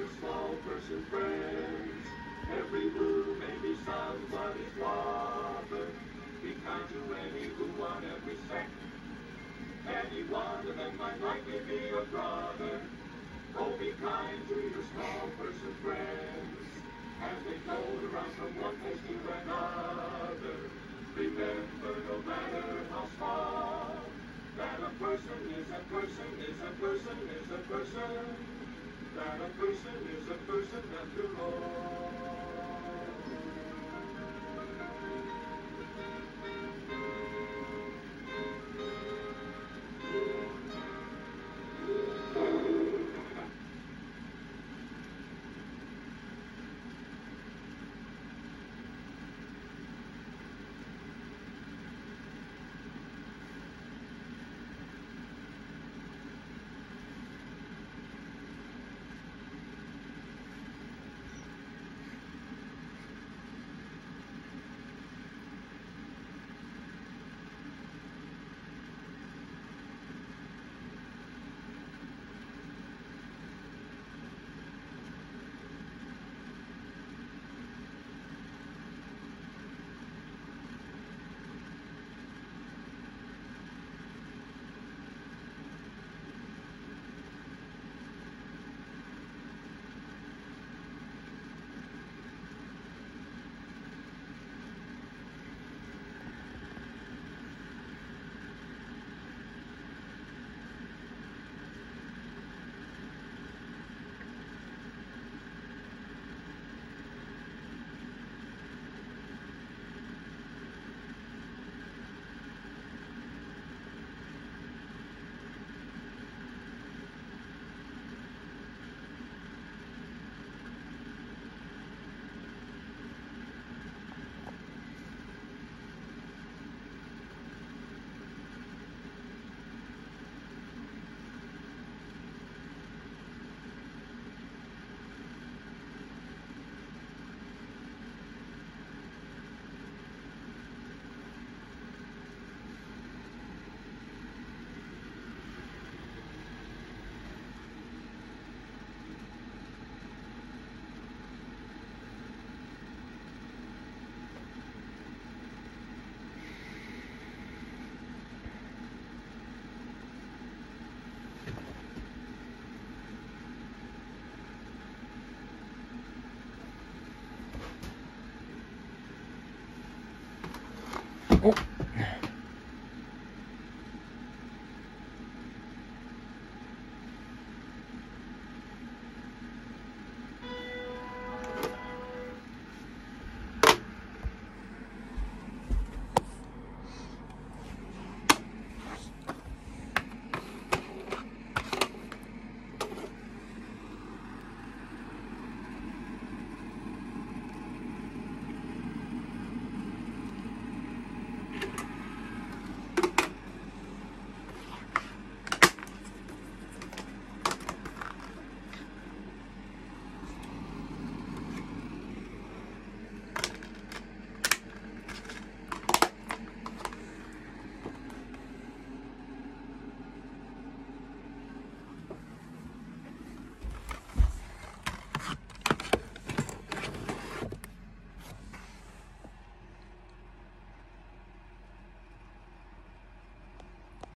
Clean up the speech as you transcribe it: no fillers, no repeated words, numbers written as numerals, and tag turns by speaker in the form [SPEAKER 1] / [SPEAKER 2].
[SPEAKER 1] your small person friends. Every blue may be somebody's father. Be kind to any who on every step. Any one of them might likely be your brother. Oh, be kind to your small person friends as they float around from one place to another. Remember, no matter how small, that a person is a person is a person is a person. That a person is a person after all.